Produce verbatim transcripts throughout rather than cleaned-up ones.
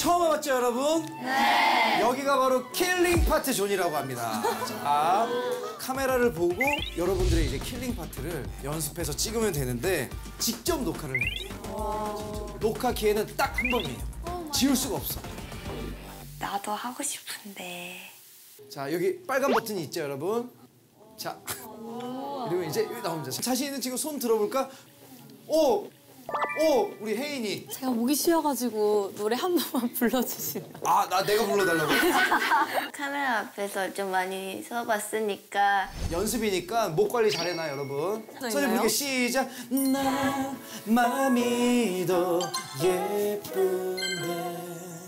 처음 와봤죠, 여러분? 네. 여기가 바로 킬링 파트 존이라고 합니다. 자, 카메라를 보고 여러분들의 이제 킬링 파트를 연습해서 찍으면 되는데 직접 녹화를 해야 돼요. 녹화 기회는 딱 한 번이에요. 지울 수가 없어. 나도 하고 싶은데. 자, 여기 빨간 버튼이 있죠, 여러분? 자, 그리고 이제 여기 나옵니다. 자신 있는 친구 손 들어볼까? 오! 오! 우리 혜인이. 제가 목이 쉬어가지고 노래 한 번만 불러주시면. 아, 나 내가 불러달라고? 카메라 앞에서 좀 많이 서봤으니까. 연습이니까 목 관리 잘해놔, 여러분. 선생님 부르게 시작. 나 마음이 더 예쁜데.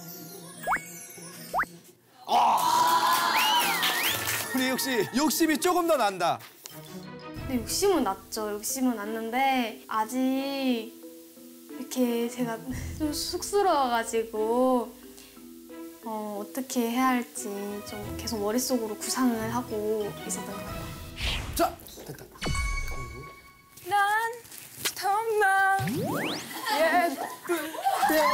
아! 우리 역시 욕심이 조금 더 난다. 네, 욕심은 났죠. 욕심은 났는데 아직 이렇게 제가 좀 쑥스러워가지고 어, 어떻게 해야 할지 좀 계속 머릿속으로 구상을 하고 있었던 것 같아요. 자, 됐다. 난 정말 예쁜데.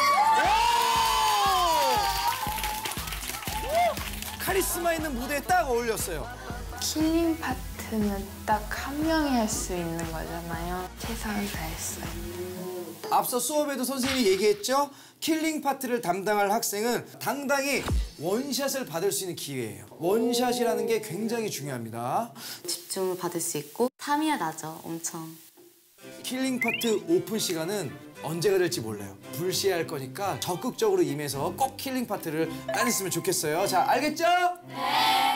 카리스마 있는 무대에 딱 어울렸어요. 킬링 파트는 딱 한 명이 할 수 있는 거잖아요. 최선을 다했어요. 앞서 수업에도 선생님이 얘기했죠? 킬링 파트를 담당할 학생은 당당히 원샷을 받을 수 있는 기회예요. 원샷이라는 게 굉장히 중요합니다. 집중을 받을 수 있고 탐이 나죠, 엄청. 킬링 파트 오픈 시간은 언제가 될지 몰라요. 불시할 거니까 적극적으로 임해서 꼭 킬링 파트를 따냈으면 좋겠어요. 자, 알겠죠? 네!